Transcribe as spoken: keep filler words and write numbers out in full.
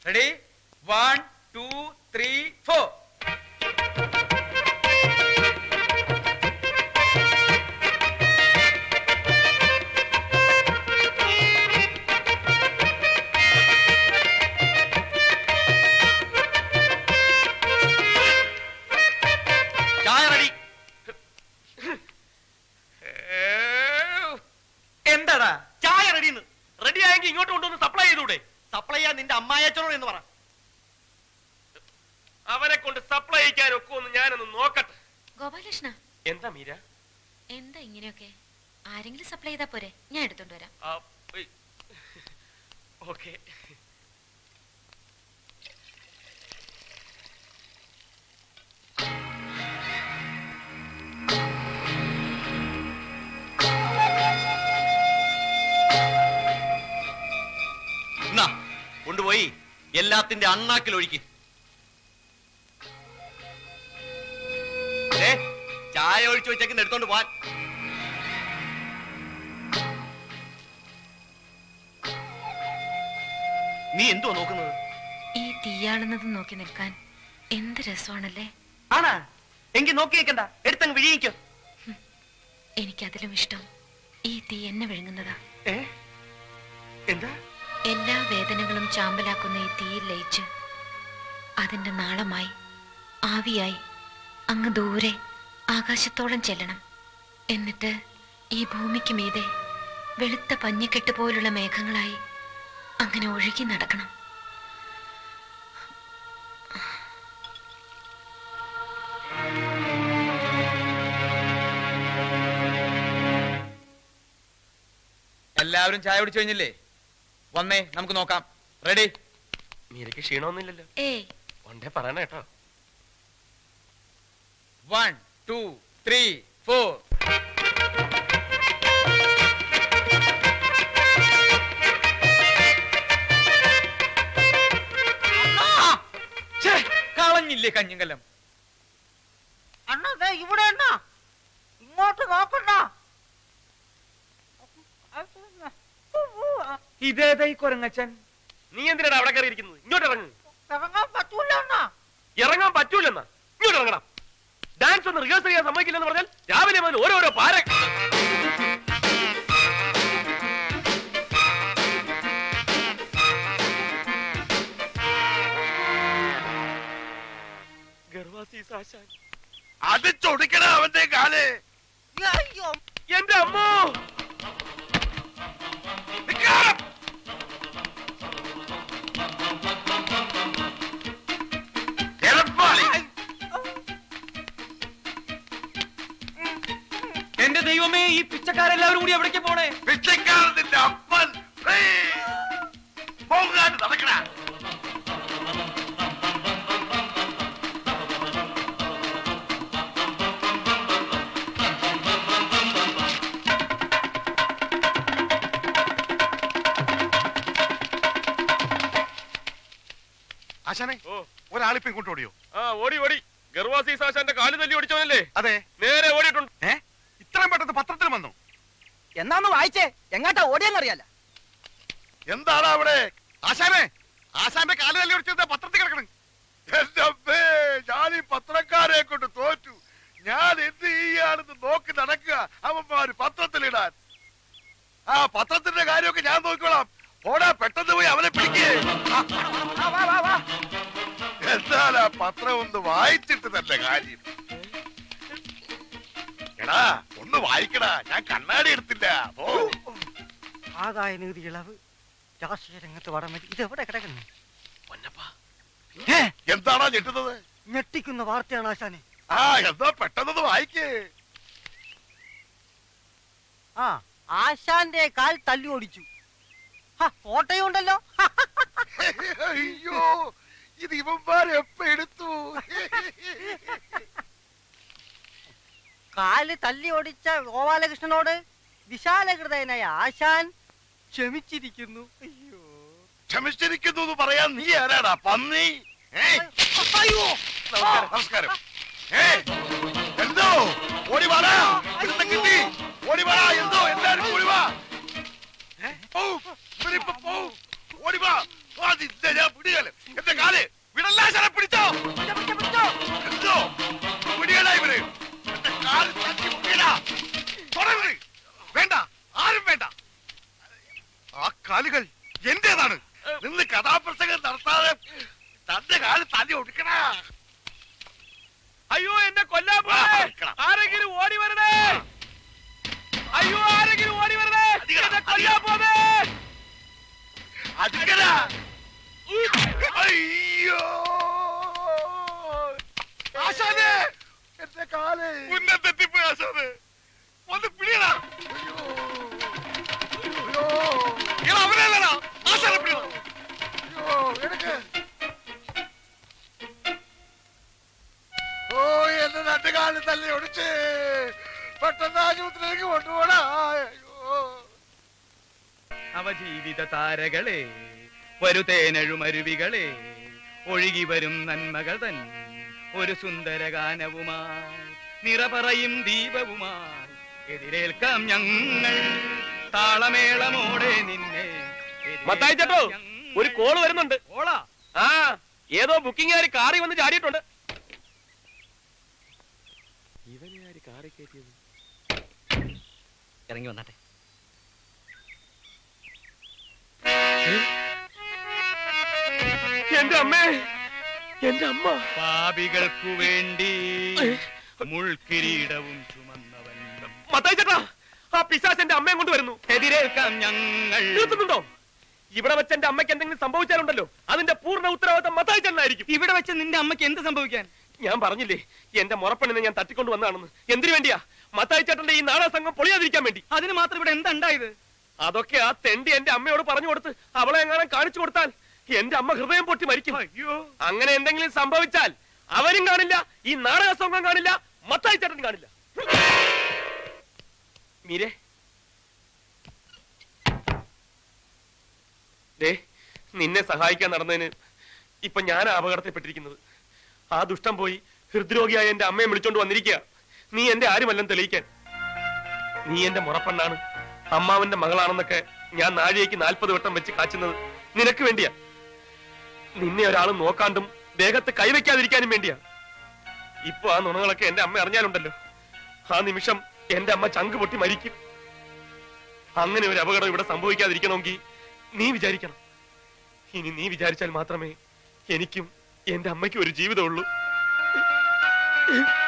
Ready? One two three four. ചായ ready. എന്താടാ ചായ റെഡിന്ന്? റെഡി ആയെങ്കിൽ ഇങ്ങോട്ട് കൊണ്ടുവന്ന് സപ്ലൈ ചെയ്തൂടെ? സപ്ലൈ ചെയ്യാൻ നിന്റെ അമ്മായച്ചനോട് എന്ന് പറ. അവനെ കൊണ്ട് സപ്ലൈ ചെയ്യാൻ ഒക്കെ ഒന്ന് ഞാനൊന്ന് നോക്കട്ടെ. ഗോപാലകൃഷ്ണ, എന്താ മീര? എന്താ ഇങ്ങനെയൊക്കെ? ആരെങ്കിലും സപ്ലൈ ചെയ്താ പോരെ? ഞാൻ എടുത്തോണ്ട് വരാം. ഓക്കെ. കൊണ്ടുപോയി എല്ലാത്തിന്റെ അണ്ണാക്കിൽ ഒഴിക്ക്. ചായ ഒഴിച്ചു വെച്ചേക്കുന്ന എടുത്തോണ്ട് പോവാൻ. നീ എന്തുവാ നോക്കുന്നത്? ഈ തീയാളുന്നത് നോക്കി നിൽക്കാൻ എന്ത് രസമാണല്ലേ. ആണാ? എങ്കിൽ നോക്കി നിൽക്കണ്ട, എടുത്തങ്ങ് വിഴിയിക്കോ. എനിക്കതിലും ഇഷ്ടം ഈ തീ എന്നെ വിഴുങ്ങുന്നതാ. എന്താ? എല്ലാ വേദനകളും ചാമ്പലാക്കുന്ന ഈ തീയിൽ ലയിച്ച് അതിന്റെ നാളമായി ആവിയായി അങ്ങ് ദൂരെ ആകാശത്തോളം ചെല്ലണം. എന്നിട്ട് ഈ ഭൂമിക്ക് മീതെ വെളുത്ത പഞ്ഞിക്കെട്ട് പോലുള്ള മേഘങ്ങളായി അങ്ങനെ ഒഴുകി നടക്കണം. എല്ലാവരും ചായ കുടിച്ചു കഴിഞ്ഞില്ലേ? വന്നേ, നമുക്ക് നോക്കാം. റെഡി? മീരയ്ക്ക് ക്ഷീണമൊന്നുമില്ലല്ലോ? ഏയ്, ഒണ്ടേ പറയണ കേട്ടോ. One two three four. കളഞ്ഞില്ലേ കഞ്ഞിങ്കലം? അണ്ണാ ദേ ഇവിടെ അണ്ണാ, ഇങ്ങോട്ട് നോക്കണ്ട. ഇതേതാ ഈ കൊരങ്ങച്ചൻ? നീ എന്തിനാണ് അവിടെ കയറി ഇരിക്കുന്നത്? ഇങ്ങോട്ട് ഇറങ്ങും. ഇറങ്ങാൻ പറ്റൂല അണ്ണാ. ഇറങ്ങാൻ പറ്റൂലെന്നാ? ഇങ്ങോട്ട് ഇറങ്ങണം. ഡാൻസ് ഒന്ന് റിഹേഴ്സൽ ചെയ്യാൻ സമ്മതിക്കില്ലെന്ന് പറഞ്ഞാൽ രാവിലെ മുതൽ ഓരോരോ പാര. അത് ചൊടിക്കണ അവന്റെ കാല്. എന്റെ അമ്മോ! എന്റെ ദൈവമേ, ഈ പിച്ചക്കാരെല്ലാവരും കൂടി എവിടേക്ക് പോണേ? പിച്ചക്കാരന്റെ അപ്പൻ പോകാൻ നടക്കണ. ആശാനെ, ഒരാളിപ്പോ ഇങ്ങോട്ട് ഓടിയോ? ആ, ഓടി ഓടി. ഗർവാസി സാശാന്റെ കാല് തല്ലി ഓടിച്ചോനല്ലേ? അതെ, നേരെ ഓടിയിട്ടുണ്ട്. ഏ ഇത്രയും പെട്ടെന്ന് പത്രത്തിൽ വന്നു? എന്നാന്ന് വായിച്ചേ, എങ്ങാട്ടാ ഓടിയെന്നറിയാല. എന്താണ് അവിടെ? ആശാനെ, ആശാന്റെ കാല് തല്ലി ഓടിച്ചത് പത്രത്തിൽ കിടക്കണം. എന്റെ അമ്മേ, ഞാൻ ഈ പത്രക്കാരെ കൊണ്ട് തോറ്റു. ഞാൻ എന്ത് ചെയ്യാണെന്ന് നോക്കി നടക്കുക അവന്മാര് പത്രത്തിലിടാൻ. ആ പത്രത്തിന്റെ കാര്യമൊക്കെ ഞാൻ നോക്കിക്കോളാം. ഓടാ, പെട്ടെന്ന് പോയി അവനെ പിടിക്കേ. എന്താ പത്രം ഒന്ന് വായിച്ചിട്ട് തന്നെ കാര്യം. എടാ, ഒന്ന് വായിക്കടാ, ഞാൻ കണ്ണാടി എടുത്തില്ല. ഓ, ആദായ നികുതി ഇളവ്, രാഷ്ട്രീയ രംഗത്ത് വടമതി, ഇത് എവിടെ കിടക്കുന്നു? എന്താണോ ഞെട്ടുന്നത്? ഞെട്ടിക്കുന്ന വാർത്തയാണ് ആശാനെ. ആ, എന്താ പെട്ടെന്ന് വായിക്കേ. ആ, ആശാന്റെ കാൽ തല്ലി ഓടിച്ചു. ഫോട്ടോയും ഉണ്ടല്ലോ. അയ്യോ, ഇത് ഇവന്മാരെ എപ്പ എടുത്തു? കാല് തല്ലി ഓടിച്ച ഗോപാലകൃഷ്ണനോട് വിശാലഹൃദയനായ ആശാൻ ക്ഷമിച്ചിരിക്കുന്നു. അയ്യോ, ക്ഷമിച്ചിരിക്കുന്നു എന്ന് പറയാൻ നീ ആരാടാ, പന്നി? അയ്യോ, നമസ്കാരം. എന്തോ ഓടിവാടാ, കിട്ടി ഓടിവാടാ. എന്തോ എല്ലാരും ഓടിവാ, ഓടിവാ. ഞാൻ പിടികല് എന്റെ കാല് വിടല്ലാശാനെ പിടിച്ചോ എന്തോ പിടിയടാ ഇവര് എന്റെ കാല് തട്ടി മുക്കിയടാ തുടരുത് വേണ്ട ആരും വേണ്ട ആ കാലുകൾ എന്റേതാണ് നിന്ന് കഥാപ്രസംഗം നടത്താതെ തന്റെ കാല് തല്ലി ഒടുക്കണ അയ്യോ എന്നെ കൊല്ലാൻ പോലെ ആരെങ്കിലും ഓടി വരണേ അയ്യോ ആരെങ്കിലും ഓടി വരണേ എന്നെ കൊല്ലാൻ പോലെ അടിക്കണ അയ്യോ ആശാനെ എന്റെ കാല് ഉന്നത്തെത്തിപ്പോയി ആശാനെ ഒന്ന് പിടിയടാ അയ്യോ അവനല്ലടാ ആശാനെ പിടിയടാ അയ്യോ എടുക്ക് ഓ എന്റെ രണ്ട് കാല് തല്ലി ഒടിച്ച് പെട്ടെന്ന് ആശുപത്രിയിലേക്ക് കൊണ്ടുപോടാ അയ്യോ അവജീവിത താരകളെ വരുതേനഴുമരുവികളെ ഒഴുകി വരും നന്മകൾ തൻ ഒരു സുന്ദര ഗാനവുമായി നിറപറയും ദീപവുമായി എതിരേൽക്കാം ഞങ്ങൾ താളമേളമോടെ നിന്നെ. മത്തായി ചേട്ടോ ഒരു കോള് വരുന്നുണ്ട്. ഓളാ? ആ ഏതോ ബുക്കിംഗ് ആര് കാറി വന്ന് ചാടിയിട്ടുണ്ട്. ഇവനെ ആര് കാറി കയറ്റിയത്? ഇറങ്ങി വന്നാട്ടെ. എന്റെ അമ്മേ, എന്റെ അമ്മ. പാപികൾക്കു വേണ്ടി മുൾക്കിരീടവും ചുമന്നവൻ. മത്തായി ചേട്ടാ, ആ പിശാച് എന്റെ അമ്മയെ കൊണ്ട് വരുന്നു. എതിരേൽക്കാം ഞങ്ങൾ. നിർത്തുന്നുണ്ടോ? ഇവിടെ വെച്ച് എന്റെ അമ്മയ്ക്ക് എന്തെങ്കിലും സംഭവിച്ചാലുണ്ടല്ലോ അതിന്റെ പൂർണ്ണ ഉത്തരവാദിത്തം മത്തായി ചേട്ടനായിരിക്കും. ഇവിടെ വെച്ച് നിന്റെ അമ്മയ്ക്ക് എന്ത് സംഭവിക്കാൻ? ഞാൻ പറഞ്ഞില്ലേ എന്റെ മുറപ്പെണ്ണിനെ ഞാൻ തട്ടിക്കൊണ്ട് വന്നതാണെന്ന്. എന്തിനു വേണ്ടിയാ? മത്തായി ചേട്ടന്റെ ഈ നാടക സംഘം പൊളിയാതിരിക്കാൻ വേണ്ടി. അതിന് മാത്രം ഇവിടെ എന്താ ഉണ്ടായത്? അതൊക്കെ ആ തെണ്ടി എന്റെ അമ്മയോട് പറഞ്ഞു കൊടുത്ത് അവളെ എങ്ങനെ കാണിച്ചു കൊടുത്താൽ എന്റെ അമ്മ ഹൃദയം പൊട്ടി മരിക്കും. അയ്യോ, അങ്ങനെ എന്തെങ്കിലും സംഭവിച്ചാൽ അവരും കാണില്ല, ഈ നാടക സംഘം കാണില്ല, മത്തായി ചേട്ടൻ കാണില്ല. മീരെ ദേ, നിന്നെ സഹായിക്കാൻ നടന്നതിന് ഇപ്പൊ ഞാൻ അപകടത്തിൽപ്പെട്ടിരിക്കുന്നത്. ആ ദുഷ്ടം പോയി ഹൃദ്രോഗിയായ എന്റെ അമ്മയെ വിളിച്ചോണ്ട് വന്നിരിക്കുക. നീ എന്റെ ആരുമല്ലെന്ന് തെളിയിക്കാൻ. നീ എന്റെ മുറപ്പെണ്ണാണ്, അമ്മാവന്റെ മകളാണെന്നൊക്കെ ഞാൻ നാഴികയ്ക്ക് നാൽപ്പത് വട്ടം വെച്ച് കാച്ചുന്നത് നിനക്ക് വേണ്ടിയാ. നിന്നെ ഒരാളും നോക്കാണ്ടും ദേഹത്ത് കൈവയ്ക്കാതിരിക്കാനും വേണ്ടിയാ. ഇപ്പൊ ആ നുണകളൊക്കെ എന്റെ അമ്മ അറിഞ്ഞാലുണ്ടല്ലോ, ആ നിമിഷം എന്റെ അമ്മ ചങ്ക് പൊട്ടി മരിക്കും. അങ്ങനെ ഒരു അപകടം ഇവിടെ സംഭവിക്കാതിരിക്കണമെങ്കിൽ നീ വിചാരിക്കണം. ഇനി നീ വിചാരിച്ചാൽ മാത്രമേ എനിക്കും എന്റെ അമ്മയ്ക്കും ഒരു ജീവിതമുള്ളൂ.